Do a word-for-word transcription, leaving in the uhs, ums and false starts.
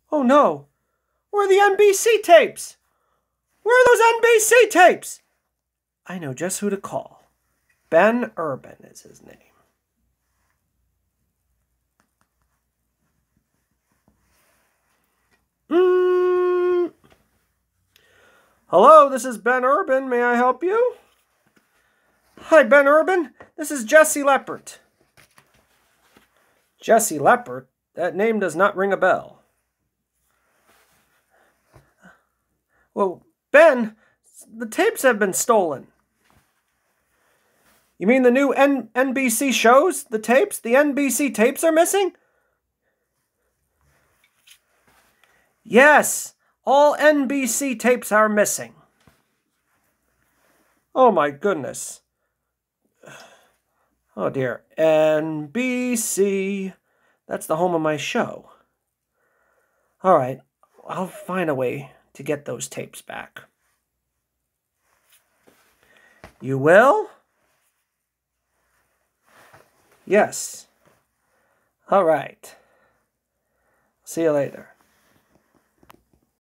Oh no! Where are the N B C tapes? Where are those N B C tapes? I know just who to call. Ben Urban is his name. Mm. Hello, this is Ben Urban. May I help you? Hi, Ben Urban. This is Jessy Leppert. Jessy Leppert? That name does not ring a bell. Well, Ben, the tapes have been stolen. You mean the new N NBC shows? The tapes? The N B C tapes are missing? Yes, all N B C tapes are missing. Oh my goodness. Oh dear. N B C. That's the home of my show. All right, I'll find a way to get those tapes back. You will? Yes. All right. See you later.